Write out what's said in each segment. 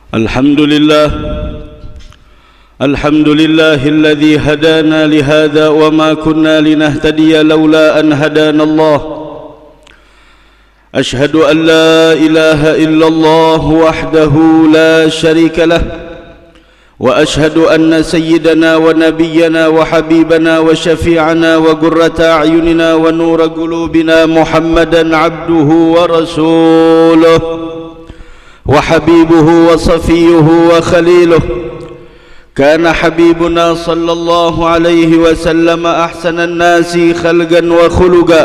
الحمد لله الذي هدانا لهذا وما كنا لنهتدي لولا أن هدانا الله. أشهد أن لا إله إلا الله وحده لا شريك له، وأشهد أن سيدنا ونبينا وحبيبنا وشفيعنا وقرة أعيننا ونور قلوبنا محمدا عبده ورسوله وحبيبه وصفيه وخليله. كان حبيبنا صلى الله عليه وسلم أحسن الناس خلقا وخلقا،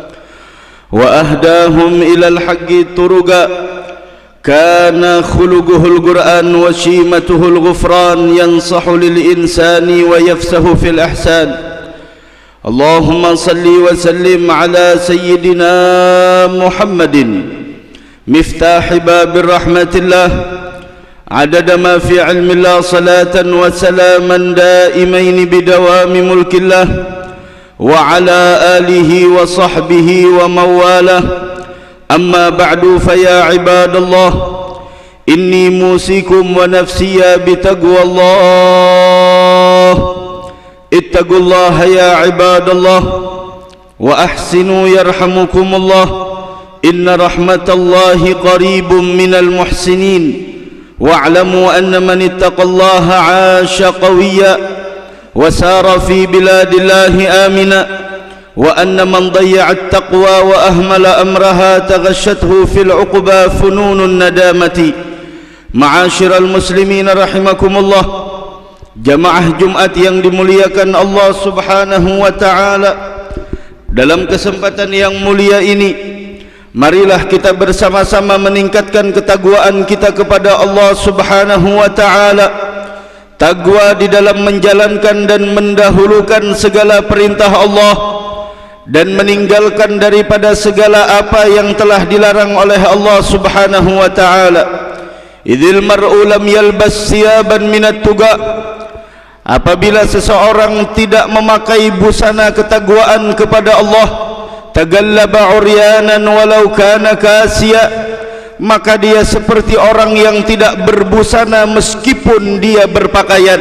وأهداهم إلى الحق طرقا. كان خلقه القرآن وشيمته الغفران، ينصح للإنسان ويفسه في الإحسان. اللهم صل وسلم على سيدنا محمد مفتاح باب الرحمة الله، عدد ما في علم الله، صلاة وسلاما دائمين بدوام ملك الله، وعلى آله وصحبه ومواله. أما بعد، فيا عباد الله، إني موصيكم ونفسي بتقوى الله. اتقوا الله يا عباد الله، وأحسنوا يرحمكم الله. إن رحمة الله قريب من المحسنين. واعلموا أن من اتقى الله عاش قويا وسار في بلاد الله آمنا، وأن من ضيع التقوى وأهمل أمرها تغشته في العقبى فنون الندامة. معاشر المسلمين رحمكم الله، jamaah Jumat yang dimuliakan Allah Subhanahu wa Ta'ala, dalam kesempatan yang mulia ini, marilah kita bersama-sama meningkatkan ketakwaan kita kepada Allah Subhanahu wa Ta'ala. Takwa di dalam menjalankan dan mendahulukan segala perintah Allah, dan meninggalkan daripada segala apa yang telah dilarang oleh Allah Subhanahu wa Ta'ala. Idzil mar'u lam yalbas siyaban minat tuqa. Apabila seseorang tidak memakai busana ketakwaan kepada Allah, tagallaba uryanan walau kana kasiya, maka dia seperti orang yang tidak berbusana meskipun dia berpakaian.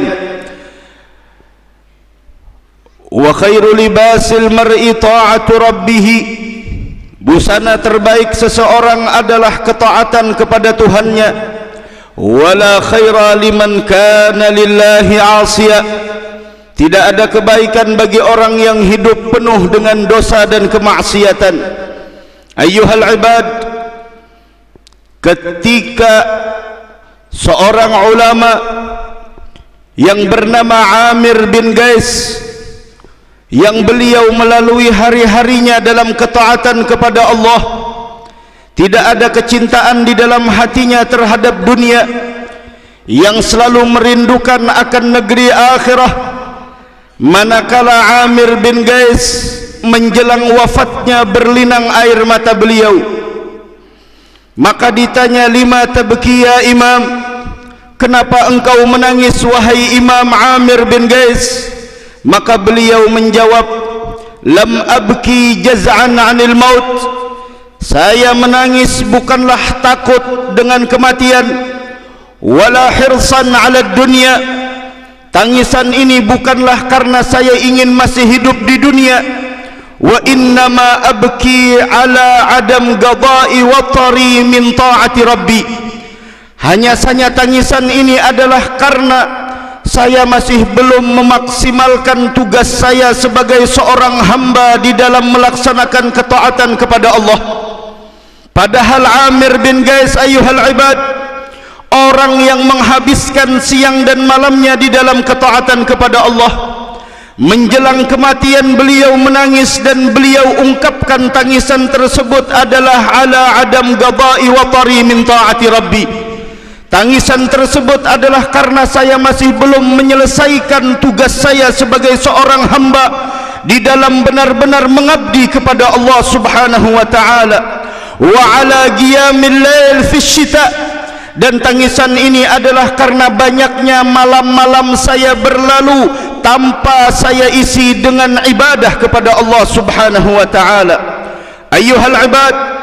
Wa khairu libasil mar'i ta'atu rabbih. Busana terbaik seseorang adalah ketaatan kepada Tuhannya. Wala khaira liman kana lillahi 'asiya. Tidak ada kebaikan bagi orang yang hidup penuh dengan dosa dan kemaksiatan. Ayyuhal ibad, ketika seorang ulama yang bernama Amir bin Qais, yang beliau melalui hari-harinya dalam ketaatan kepada Allah, tidak ada kecintaan di dalam hatinya terhadap dunia, yang selalu merindukan akan negeri akhirah. Manakala Amir bin Qais menjelang wafatnya berlinang air mata beliau, maka ditanya, lima tabki ya imam, kenapa engkau menangis wahai Imam Amir bin Qais? Maka beliau menjawab, lam abki jaz'an 'anil maut. Saya menangis bukanlah takut dengan kematian, wala hirsan 'ala dunya. Tangisan ini bukanlah karena saya ingin masih hidup di dunia. Wa innama abki 'ala adam qada'i watari min ta'ati rabbi. Hanya saja tangisan ini adalah karena saya masih belum memaksimalkan tugas saya sebagai seorang hamba di dalam melaksanakan ketaatan kepada Allah. Padahal Amir bin Qais, ayyuhal ibad, orang yang menghabiskan siang dan malamnya di dalam ketaatan kepada Allah. Menjelang kematian beliau menangis, dan beliau ungkapkan tangisan tersebut adalah ala adam qada'i wa tari min ta'ati rabbi. Tangisan tersebut adalah karena saya masih belum menyelesaikan tugas saya sebagai seorang hamba di dalam benar-benar mengabdi kepada Allah Subhanahu wa Ta'ala. Wa ala qiyamil lail fi syita. Dan tangisan ini adalah karena banyaknya malam-malam saya berlalu tanpa saya isi dengan ibadah kepada Allah Subhanahu wa Ta'ala. Ayyuhal ibad,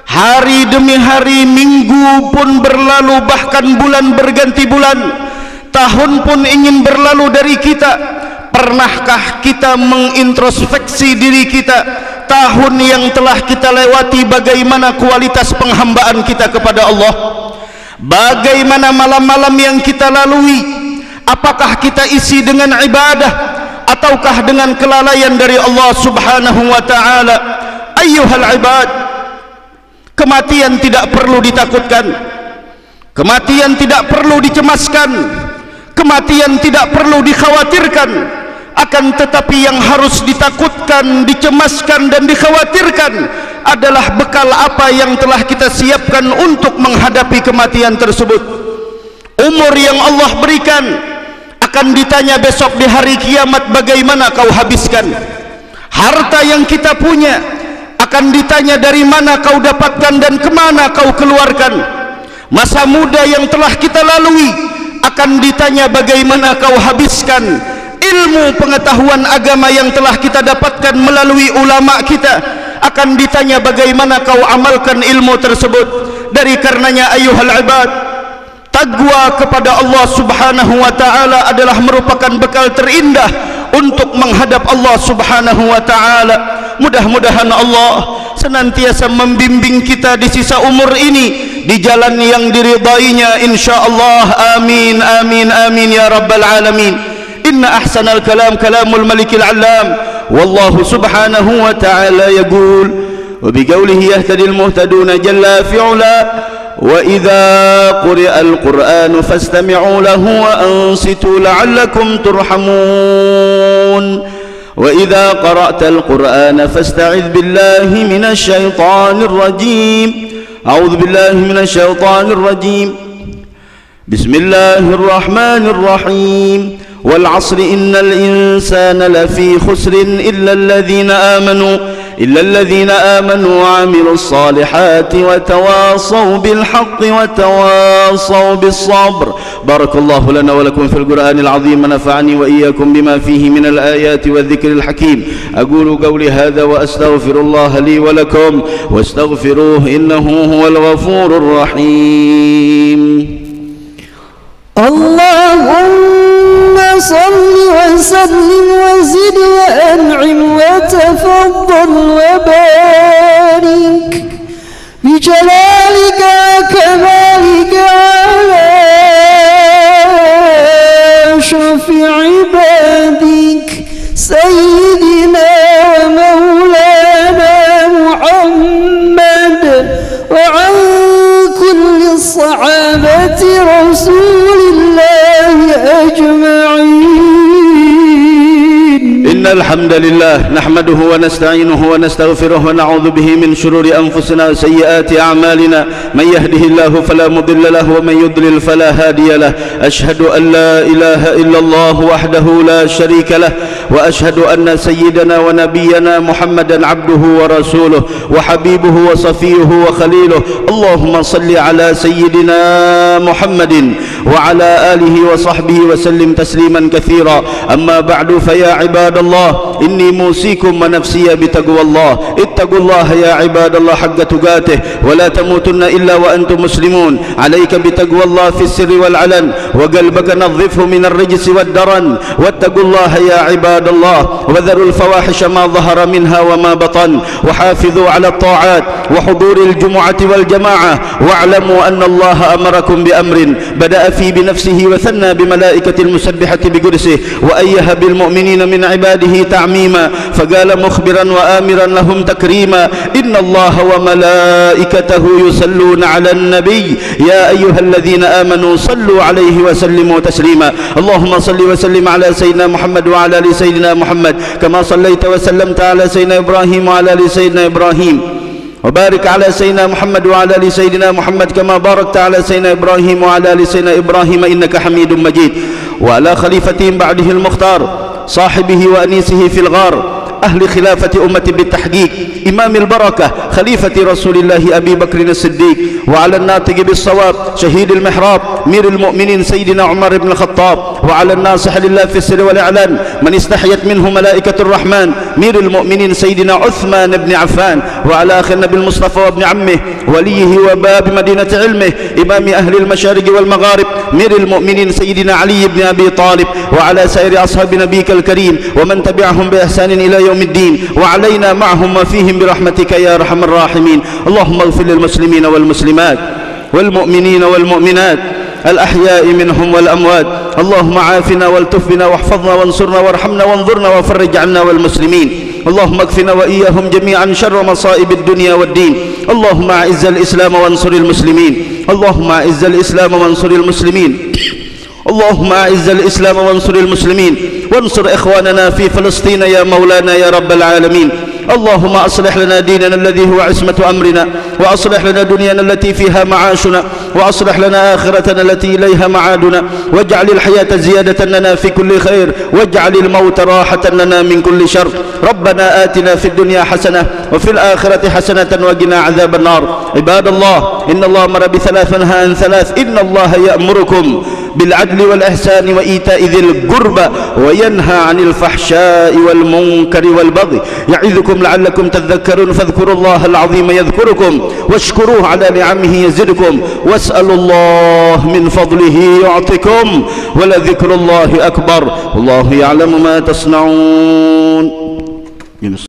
Hari demi hari, minggu pun berlalu, bahkan bulan berganti bulan, tahun pun ingin berlalu dari kita. Pernahkah kita mengintrospeksi diri kita, tahun yang telah kita lewati, bagaimana kualitas penghambaan kita kepada Allah? Bagaimana malam-malam yang kita lalui? Apakah kita isi dengan ibadah ataukah dengan kelalaian dari Allah Subhanahu wa ta'ala? Ayyuhal ibad, kematian tidak perlu ditakutkan, kematian tidak perlu dicemaskan, kematian tidak perlu dikhawatirkan. Akan tetapi yang harus ditakutkan, dicemaskan dan dikhawatirkan adalah bekal apa yang telah kita siapkan untuk menghadapi kematian tersebut. Umur yang Allah berikan akan ditanya besok di hari kiamat, bagaimana kau habiskan. Harta yang kita punya akan ditanya dari mana kau dapatkan dan kemana kau keluarkan. Masa muda yang telah kita lalui akan ditanya bagaimana kau habiskan. Ilmu pengetahuan agama yang telah kita dapatkan melalui ulama kita akan ditanya bagaimana kau amalkan ilmu tersebut. Dari karenanya ayyuhal ibad, taqwa kepada Allah Subhanahu wa ta'ala adalah merupakan bekal terindah untuk menghadap Allah Subhanahu wa ta'ala. Mudah-mudahan Allah senantiasa membimbing kita di sisa umur ini di jalan yang diridainya, insyaallah. Amin amin amin ya rabbal alamin. Inna ahsanal kalam kalamul malikil allam, wallahu subhanahu wa ta'ala yaqul wa biqaulihi yahtadil muhtaduna jalla fi'ala wa idza quri'al qur'anu fastami'u lahu wa ansitu la'allakum turhamun wa idza qara'tal qur'ana fasta'idh billahi minasy syaithanir rajim. A'udzu billahi minasy syaithanir rajim. Bismillahirrahmanirrahim. والعصر إن الإنسان لفي خسر إلا الذين آمنوا وعملوا الصالحات وتواصوا بالحق وتواصوا بالصبر. بارك الله لنا ولكم في القرآن العظيم ونفعني وإياكم بما فيه من الآيات والذكر الحكيم. أقول قولي هذا وأستغفر الله لي ولكم واستغفروه إنه هو الغفور الرحيم. اللهم صل وسلم وزد وأنعم وتفضل وبارك بجلالك وكمالك على أشرف عبادك سيدنا ومولانا محمد وعن كل الصحابة رسول الله أجمعين. إن الحمد لله نحمده ونستعينه ونستغفره ونعوذ به من شرور أنفسنا وسيئات أعمالنا. من يهده الله فلا مضل له ومن يضلل فلا هادي له. أشهد أن لا إله إلا الله وحده لا شريك له وأشهد أن سيدنا ونبينا محمدا عبده ورسوله وحبيبه وصفيه وخليله. اللهم صل على سيدنا محمد وعلى آله وصحبه وسلم تسليما كثيرا. أما بعد فيا عباد الله إني موصيكم ونفسي بتقوى الله. اتقوا الله يا عباد الله حق تقاته ولا تموتن إلا وأنتم مسلمون. عليك بتقوى الله في السر والعلن وقلبك نظفه من الرجس والدرن. واتقوا الله يا عباد الله وذروا الفواحش ما ظهر منها وما بطن وحافظوا على الطاعات وحضور الجمعة والجماعة. واعلموا أن الله أمركم بأمر بدأ فيه بنفسه وثنى بملائكة المسبحة بقدسه وأيه بالمؤمنين من عباده تعميما فقال مخبرا وآمرا لهم تكريما. إن الله وملائكته يصلون على النبي يا أيها الذين آمنوا صلوا عليه وسلموا تسليما. اللهم صل وسلم على سيدنا محمد وعلى آل سيدنا محمد كما صليت وسلمت على سيدنا إبراهيم وعلى آل سيدنا إبراهيم وبارك على سيدنا محمد وعلى آل سيدنا محمد كما باركت على سيدنا إبراهيم وعلى آل سيدنا إبراهيم إنك حميد مجيد. وعلى خليفتهم بعده المختار صاحبه وأنيسه في الغار أهل خلافة أمة بالتحقيق إمام البركة خليفة رسول الله أبي بكر الصديق. وعلى الناطق بالصواب شهيد المحراب مير المؤمنين سيدنا عمر بن الخطاب. وعلى الناصح لله في السر والإعلان من استحيت منه ملائكة الرحمن مير المؤمنين سيدنا عثمان بن عفان، وعلى أخي النبي المصطفى وابن عمه وليه وباب مدينة علمه إمام أهل المشارق والمغارب مير المؤمنين سيدنا علي بن أبي طالب، وعلى سائر أصحاب نبيك الكريم ومن تبعهم بإحسان إلى يوم الدين، وعلينا معهم وفيهم برحمتك يا أرحم الراحمين. اللهم اغفر للمسلمين والمسلمات والمؤمنين والمؤمنات الأحياء منهم والأموات. اللهم عافنا والتف بنا واحفظنا وانصرنا وارحمنا وانظرنا وفرج عنا والمسلمين. اللهم اكفنا وإياهم جميعا شر مصائب الدنيا والدين. اللهم أعز الإسلام وانصر المسلمين. اللهم أعز الإسلام وانصر المسلمين. اللهم أعز الإسلام وانصر المسلمين، وانصر إخواننا في فلسطين يا مولانا يا رب العالمين. اللهم أصلح لنا ديننا الذي هو عصمة أمرنا، وأصلح لنا دنيانا التي فيها معاشنا، وأصلح لنا آخرتنا التي إليها معادنا، واجعل الحياة زيادة لنا في كل خير، واجعل الموت راحة لنا من كل شر. ربنا آتنا في الدنيا حسنة وفي الآخرة حسنة وقنا عذاب النار. عباد الله، إن الله أمر بثلاث ونهى عن ثلاث. إن الله يأمركم بالعدل والإحسان وإيتاء ذي القربى وينهى عن الفحشاء والمنكر والبغي يعظكم لعلكم تذكرون. فاذكروا الله العظيم يذكركم واشكروه على نعمه يزدكم واسألوا الله من فضله يعطكم ولذكر الله أكبر والله يعلم ما تصنعون.